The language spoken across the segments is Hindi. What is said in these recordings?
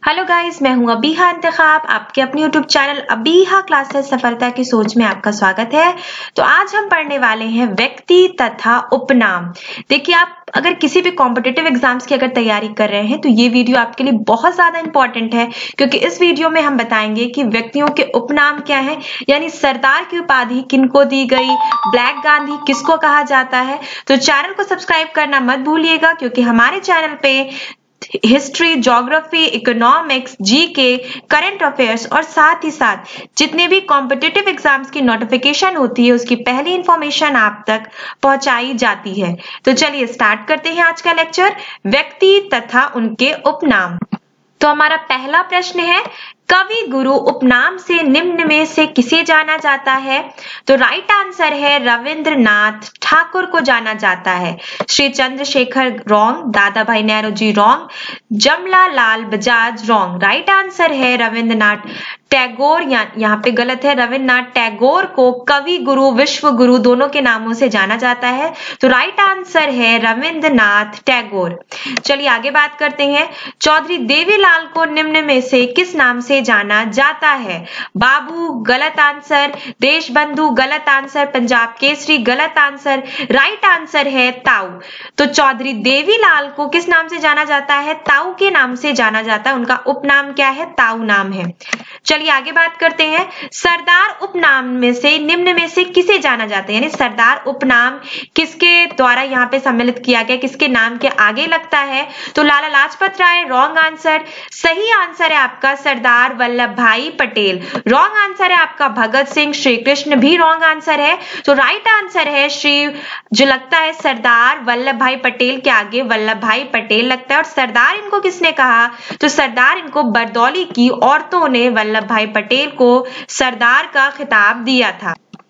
हेलो गाइस, मैं हूं अबीहा इंतखाब। आपके अपने यूट्यूब चैनल अबीहा क्लासेस सफलता की सोच में आपका स्वागत है। तो आज हम पढ़ने वाले हैं व्यक्ति तथा उपनाम। देखिए, आप अगर किसी भी कॉम्पिटिटिव एग्जाम्स की अगर तैयारी कर रहे हैं तो ये वीडियो आपके लिए बहुत ज्यादा इंपॉर्टेंट है, क्योंकि इस वीडियो में हम बताएंगे कि व्यक्तियों के उपनाम क्या है, यानी सरदार की उपाधि किनको दी गई, ब्लैक गांधी किसको कहा जाता है। तो चैनल को सब्सक्राइब करना मत भूलिएगा, क्योंकि हमारे चैनल पे history, geography, economics, GK, current affairs और साथ ही साथ जितने भी कॉम्पिटिटिव एग्जाम्स की नोटिफिकेशन होती है उसकी पहली इंफॉर्मेशन आप तक पहुंचाई जाती है। तो चलिए स्टार्ट करते हैं आज का लेक्चर, व्यक्ति तथा उनके उपनाम। तो हमारा पहला प्रश्न है, कवि गुरु उपनाम से निम्न में से किसे जाना जाता है। तो राइट आंसर है रविंद्रनाथ ठाकुर को जाना जाता है। श्री चंद्रशेखर रॉन्ग, दादा भाई Nehru wrong, Jamla Lal Bajaj wrong. Right answer है रविंद्रनाथ टैगोर, यहाँ पे गलत है। रविंद्रनाथ टैगोर को कवि गुरु, विश्व गुरु दोनों के नामों से जाना जाता है। तो राइट आंसर है रविंद्रनाथ टैगोर। चलिए आगे बात करते हैं, चौधरी देवीलाल को निम्न में से किस नाम से जाना जाता है। बाबू गलत आंसर, देशबंधु गलत आंसर, पंजाब केसरी गलत आंसर। राइट आंसर है ताऊ। तो चौधरी देवीलाल को किस नाम से जाना जाता है, ताऊ के नाम से जाना जाता है। उनका उपनाम क्या है, ताऊ नाम है। चलिए आगे बात करते हैं, सरदार उपनाम में से निम्न में से किसे जाना जाता है, यानी सरदार उपनाम किसके द्वारा यहाँ पे सम्मिलित किया गया, किसके नाम के आगे लगता है। तो लाला लाजपत राय रॉन्ग आंसर। सही आंसर है आपका सरदार वल्लभ भाई पटेल। रॉन्ग आंसर है आपका भगत सिंह, श्री कृष्ण भी रॉन्ग आंसर है। तो राइट आंसर है जो लगता है सरदार वल्लभ भाई पटेल के आगे वल्लभ भाई पटेल लगता है। और सरदार इनको किसने कहा, तो सरदार इनको बरदौली की औरतों ने वल्लभ भाई पटेल को सरदार का खिताब दिया था।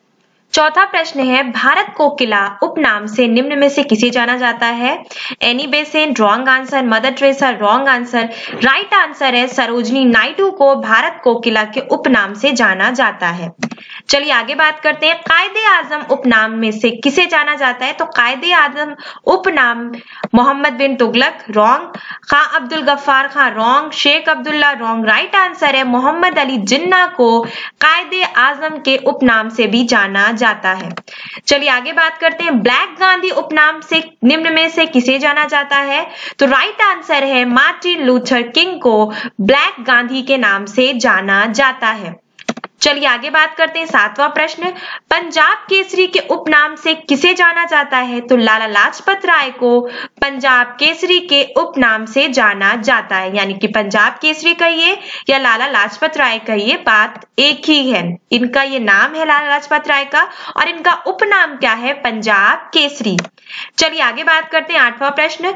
चौथा प्रश्न है, भारत कोकिला उपनाम से निम्न में से किसे जाना जाता है। Annie Besant wrong answer, Mother Teresa wrong answer. Right answer है सरोजनी नायडू को भारत कोकिला के उपनाम से जाना जाता है। चलिए आगे बात करते हैं, कायदे आजम उपनाम में से किसे जाना जाता है। तो कायदे आजम उपनाम Mohammad bin Tughlaq wrong, Khan Abdul Ghaffar Khan wrong, Sheikh Abdullah wrong. Right answer है मोहम्मद अली जिन्ना को कायदे आजम के उपनाम से भी जाना जाता है। चलिए आगे बात करते हैं, ब्लैक गांधी उपनाम से निम्न में से किसे जाना जाता है। तो राइट आंसर है मार्टिन लूथर किंग को ब्लैक गांधी के नाम से जाना जाता है। चलिए आगे बात करते हैं, सातवां प्रश्न, पंजाब केसरी के उपनाम से किसे जाना जाता है। तो लाला लाजपत राय को पंजाब केसरी के उपनाम से जाना जाता है, यानी कि पंजाब केसरी कहिए या लाला लाजपत राय कहिए, बात एक ही है। इनका ये नाम है लाला लाजपत राय का और इनका उपनाम क्या है, पंजाब केसरी। चलिए आगे बात करते हैं, आठवां प्रश्न,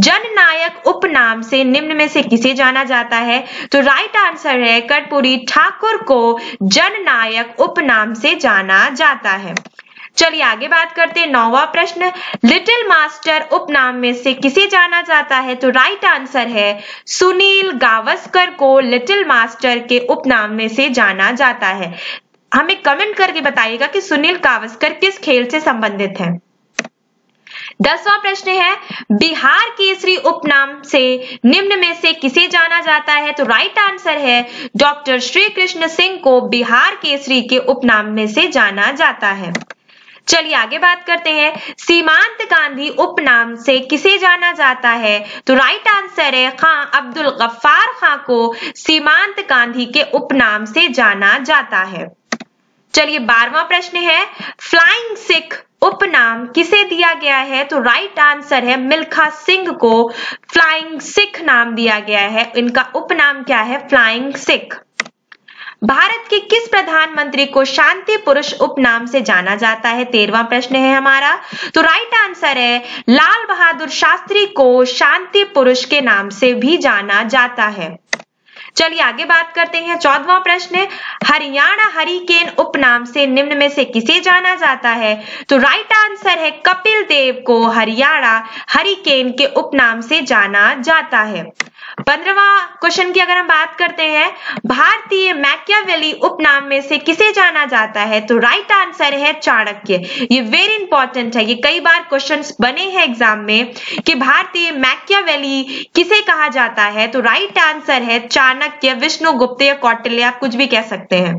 जननायक उपनाम से निम्न में से किसे जाना जाता है। तो राइट आंसर है कर्पूरी ठाकुर को जननायक उपनाम से जाना जाता है। चलिए आगे बात करते हैं, नौवां प्रश्न, लिटिल मास्टर उपनाम में से किसे जाना जाता है। तो राइट आंसर है सुनील गावस्कर को लिटिल मास्टर के उपनाम में से जाना जाता है। हमें कमेंट करके बताइएगा कि सुनील गावस्कर किस खेल से संबंधित है। 10वां प्रश्न है, बिहार केसरी उपनाम से निम्न में से किसे जाना जाता है। तो राइट आंसर है डॉक्टर श्री कृष्ण सिंह को बिहार केसरी के उपनाम में से जाना जाता है। चलिए आगे बात करते हैं, सीमांत गांधी उपनाम से किसे जाना जाता है। तो राइट आंसर है खां अब्दुल गफ्फार खां को सीमांत गांधी के उपनाम से जाना जाता है। चलिए 12वां प्रश्न है, फ्लाइंग सिख उपनाम किसे दिया गया है। तो राइट आंसर है मिल्खा सिंह को फ्लाइंग सिख नाम दिया गया है। इनका उपनाम क्या है, फ्लाइंग सिख। भारत के किस प्रधानमंत्री को शांति पुरुष उपनाम से जाना जाता है, 13वां प्रश्न है हमारा। तो राइट आंसर है लाल बहादुर शास्त्री को शांति पुरुष के नाम से भी जाना जाता है। चलिए आगे बात करते हैं। 14वां प्रश्न, हरियाणा हरिकेन उपनाम से निम्न में से किसे जाना जाता है? तो राइट आंसर है कपिल देव को हरियाणा हरिकेन के उपनाम से जाना जाता है। 15वां क्वेश्चन की अगर हम बात करते हैं, भारतीय मैकियावेली उपनाम में से किसे जाना जाता है? तो राइट आंसर है चाणक्य। ये वेरी इंपॉर्टेंट है, ये कई बार क्वेश्चंस बने हैं एग्जाम में कि भारतीय मैकियावेली किसे कहा जाता है? तो राइट आंसर है चाणक्य, विष्णुगुप्त या कौटिल्य, आप कुछ भी कह सकते हैं।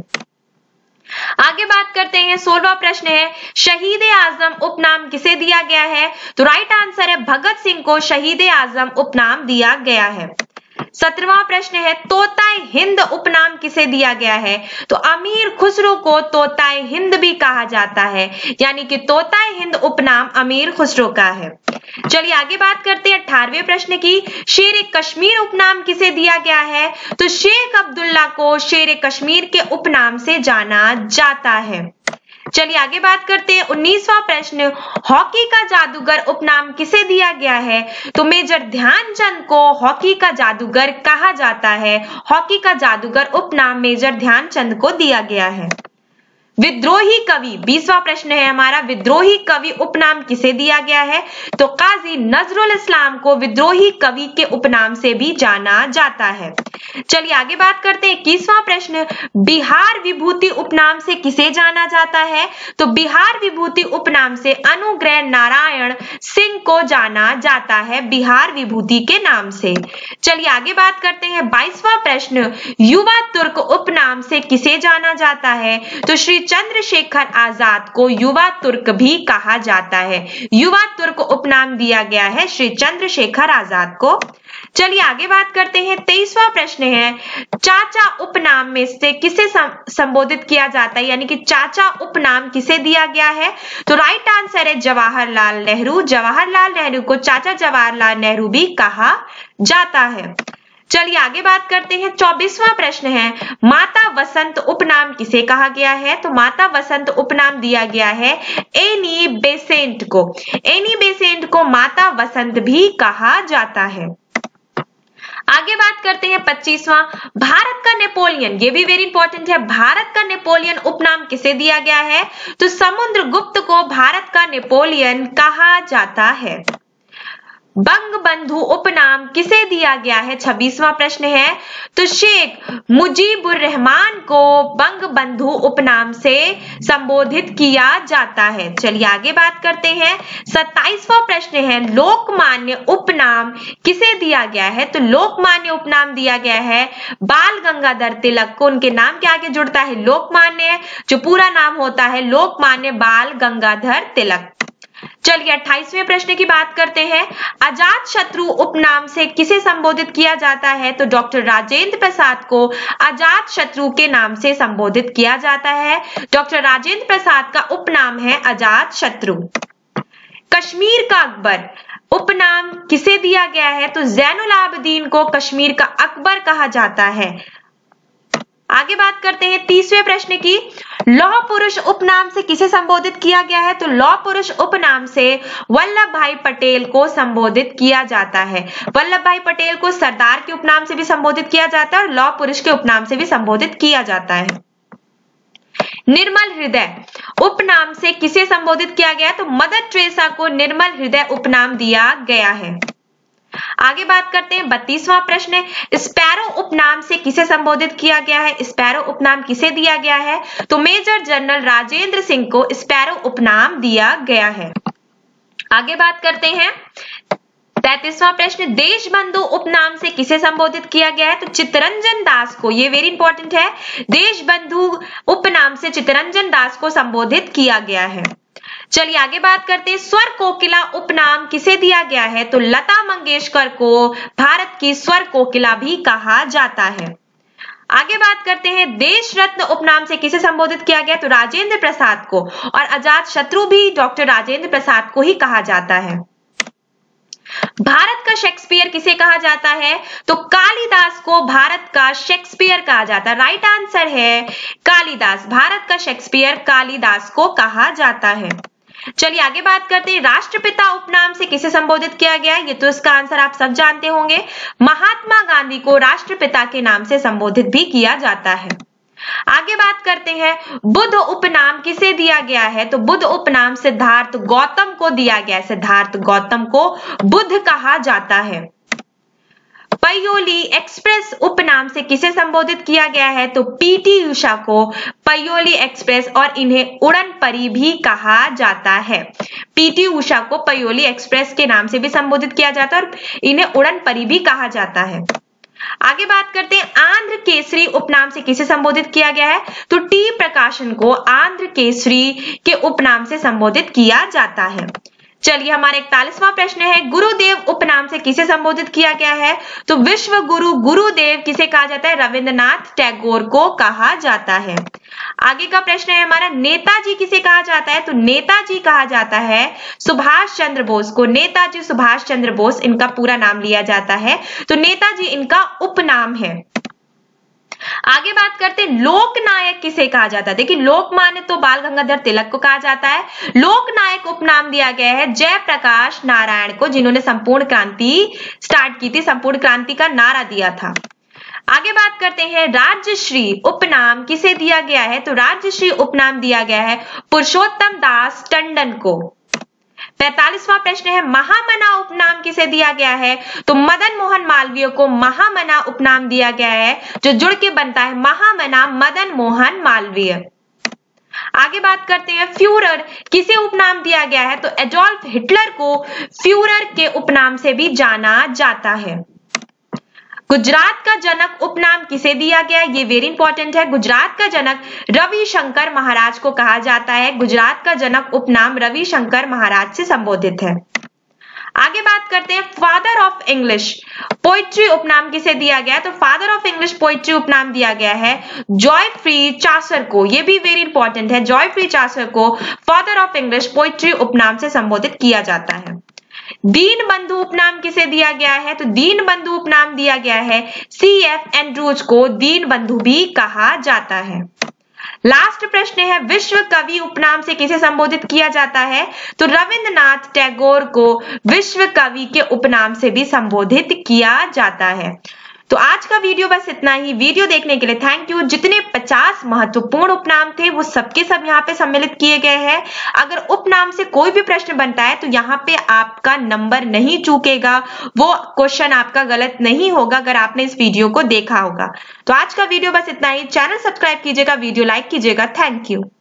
आगे बात करते हैं। 16वां प्रश्न है, शहीद ए आजम उपनाम किसे दिया गया है? तो राइट आंसर है भगत सिंह को शहीद ए आजम उपनाम दिया गया है। 17वां प्रश्न है, तोताए हिंद उपनाम किसे दिया गया है? तो अमीर खुसरो को तोताए हिंद भी कहा जाता है, यानी कि तोताए हिंद उपनाम अमीर खुसरो का है। चलिए आगे बात करते हैं 18वें प्रश्न की। शेर ए कश्मीर उपनाम किसे दिया गया है? तो शेख अब्दुल्ला को शेर ए कश्मीर के उपनाम से जाना जाता है। चलिए आगे बात करते हैं। 19वां प्रश्न, हॉकी का जादूगर उपनाम किसे दिया गया है? तो मेजर ध्यानचंद को हॉकी का जादूगर कहा जाता है। हॉकी का जादूगर उपनाम मेजर ध्यानचंद को दिया गया है। विद्रोही कवि, 20वां प्रश्न है हमारा, विद्रोही कवि उपनाम किसे दिया गया है? तो काजी नजरुल इस्लाम को विद्रोही कवि के उपनाम से भी जाना जाता है। चलिए आगे बात करते हैं। 21वां प्रश्न, बिहार विभूति उपनाम से किसे जाना जाता है? तो बिहार विभूति उपनाम से अनुग्रह नारायण सिंह को जाना जाता है, बिहार विभूति के नाम से। चलिए आगे बात करते हैं। 22वां प्रश्न, युवा तुर्क उपनाम से किसे जाना जाता है? तो श्री चंद्रशेखर आजाद को युवा तुर्क भी कहा जाता है। युवा तुर्क उपनाम दिया गया है श्री चंद्रशेखर आजाद को। चलिए आगे बात करते हैं। 23वां प्रश्न है, चाचा उपनाम में से किसे संबोधित किया जाता है, यानी कि चाचा उपनाम किसे दिया गया है? तो राइट आंसर है जवाहरलाल नेहरू। जवाहरलाल नेहरू को चाचा जवाहरलाल नेहरू भी कहा जाता है। चलिए आगे बात करते हैं। 24वां प्रश्न है, माता वसंत उपनाम किसे कहा गया है? तो माता वसंत उपनाम दिया गया है एनी बेसेंट को। एनी बेसेंट को माता वसंत भी कहा जाता है। आगे बात करते हैं 25वां, भारत का नेपोलियन, ये भी वेरी इंपॉर्टेंट है। भारत का नेपोलियन उपनाम किसे दिया गया है? तो समुद्रगुप्त को भारत का नेपोलियन कहा जाता है। बंग बंधु उपनाम किसे दिया गया है? 26वां प्रश्न है, तो शेख मुजीबुर रहमान को बंग बंधु उपनाम से संबोधित किया जाता है। चलिए आगे बात करते हैं। 27वां प्रश्न है, लोकमान्य उपनाम किसे दिया गया है? तो लोकमान्य उपनाम दिया गया है बाल गंगाधर तिलक को। उनके नाम के आगे जुड़ता है लोकमान्य, जो पूरा नाम होता है लोकमान्य बाल गंगाधर तिलक। चलिए 28वें प्रश्न की बात करते हैं। अजात शत्रु उपनाम से किसे संबोधित किया जाता है? तो डॉक्टर राजेंद्र प्रसाद को अजात शत्रु के नाम से संबोधित किया जाता है। डॉक्टर राजेंद्र प्रसाद का उपनाम है अजात शत्रु। कश्मीर का अकबर उपनाम किसे दिया गया है? तो जैनुल आबदीन को कश्मीर का अकबर कहा जाता है। आगे बात करते हैं 30वें प्रश्न की। लौह पुरुष उपनाम से किसे संबोधित किया गया है? तो लौह पुरुष उपनाम से वल्लभ भाई पटेल को संबोधित किया जाता है। वल्लभ भाई पटेल को सरदार के उपनाम से भी संबोधित किया जाता है और लौह पुरुष के उपनाम से भी संबोधित किया जाता है। निर्मल हृदय उपनाम से किसे संबोधित किया गया? तो मदर टेरेसा को निर्मल हृदय उपनाम दिया गया है। आगे बात करते हैं 32वां प्रश्न, स्पैरो उपनाम से किसे संबोधित किया गया है? स्पैरो उपनाम किसे दिया गया है? तो मेजर जनरल राजेंद्र सिंह को स्पैरो उपनाम दिया गया है। आगे बात करते हैं 33वां प्रश्न, देशबंधु उपनाम से किसे संबोधित किया गया है? तो चित्तरंजन दास को, ये वेरी इंपॉर्टेंट है, देशबंधु उपनाम से चित्तरंजन दास को संबोधित किया गया है। चलिए आगे बात करते हैं। स्वर कोकिला उपनाम किसे दिया गया है? तो लता मंगेशकर को भारत की स्वर कोकिला भी कहा जाता है। आगे बात करते हैं। देश रत्न उपनाम से किसे संबोधित किया गया? तो राजेंद्र प्रसाद को, और अजात शत्रु भी डॉक्टर राजेंद्र प्रसाद को ही कहा जाता है। भारत का शेक्सपियर किसे कहा जाता है? तो कालिदास को भारत का शेक्सपियर कहा जाता है। राइट आंसर है कालिदास। भारत का शेक्सपियर कालिदास को कहा जाता है। चलिए आगे बात करते हैं, राष्ट्रपिता उपनाम से किसे संबोधित किया गया है? ये तो इसका आंसर आप सब जानते होंगे, महात्मा गांधी को राष्ट्रपिता के नाम से संबोधित भी किया जाता है। आगे बात करते हैं, बुद्ध उपनाम किसे दिया गया है? तो बुद्ध उपनाम सिद्धार्थ गौतम को दिया गया है। सिद्धार्थ गौतम को बुद्ध कहा जाता है। पयोली एक्सप्रेस उपनाम से किसे संबोधित किया गया है? तो पीटी उषा को पयोली एक्सप्रेस और इन्हें उड़न परी भी कहा जाता है। पीटी उषा को पयोली एक्सप्रेस के नाम से भी संबोधित किया जाता है और इन्हें उड़न परी भी कहा जाता है। आगे बात करते हैं, आंध्र केसरी उपनाम से किसे संबोधित किया गया है? तो टी प्रकाशन को आंध्र केसरी के उपनाम से संबोधित किया जाता है। चलिए हमारा 41वां प्रश्न है, गुरुदेव उपनाम से किसे संबोधित किया गया है? तो विश्व गुरु गुरुदेव किसे कहा जाता है? रविंद्रनाथ टैगोर को कहा जाता है। आगे का प्रश्न है हमारा, नेताजी किसे कहा जाता है? तो नेताजी कहा जाता है सुभाष चंद्र बोस को। नेताजी सुभाष चंद्र बोस इनका पूरा नाम लिया जाता है, तो नेताजी इनका उपनाम है। आगे बात करते हैं, लोकनायक किसे कहा जाता है? देखिए लोकमान्य तो बाल गंगाधर तिलक को कहा जाता है। लोकनायक उपनाम दिया गया है जयप्रकाश नारायण को, जिन्होंने संपूर्ण क्रांति स्टार्ट की थी, संपूर्ण क्रांति का नारा दिया था। आगे बात करते हैं, राज्यश्री उपनाम किसे दिया गया है? तो राज्यश्री उपनाम दिया गया है पुरुषोत्तम दास टंडन को। 45वां प्रश्न है, महामना उपनाम किसे दिया गया है? तो मदन मोहन मालवीय को महामना उपनाम दिया गया है, जो जुड़ के बनता है महामना मदन मोहन मालवीय। आगे बात करते हैं, फ्यूरर किसे उपनाम दिया गया है? तो एडोल्फ हिटलर को फ्यूरर के उपनाम से भी जाना जाता है। गुजरात का जनक उपनाम किसे दिया गया? ये वेरी इंपॉर्टेंट है। गुजरात का जनक रविशंकर महाराज को कहा जाता है। गुजरात का जनक उपनाम रविशंकर महाराज से संबोधित है। आगे बात करते हैं, फादर ऑफ इंग्लिश पोइट्री उपनाम किसे दिया गया? तो फादर ऑफ इंग्लिश पोइट्री उपनाम दिया गया है जॉयफ्री चासर को। ये भी वेरी इंपॉर्टेंट है, जॉयफ्री चासर को फादर ऑफ इंग्लिश पोइट्री उपनाम से संबोधित किया जाता है। दीन बंधु उपनाम किसे दिया गया है? तो दीन बंधु उपनाम दिया गया है CF एंड्रूज को, दीन बंधु भी कहा जाता है। लास्ट प्रश्न है, विश्व कवि उपनाम से किसे संबोधित किया जाता है? तो रविंद्रनाथ टैगोर को विश्व कवि के उपनाम से भी संबोधित किया जाता है। तो आज का वीडियो बस इतना ही। वीडियो देखने के लिए थैंक यू। जितने 50 महत्वपूर्ण उपनाम थे वो सबके सब यहाँ पे सम्मिलित किए गए हैं। अगर उपनाम से कोई भी प्रश्न बनता है तो यहाँ पे आपका नंबर नहीं चूकेगा, वो क्वेश्चन आपका गलत नहीं होगा अगर आपने इस वीडियो को देखा होगा। तो आज का वीडियो बस इतना ही। चैनल सब्सक्राइब कीजिएगा, वीडियो लाइक कीजिएगा। Thank you.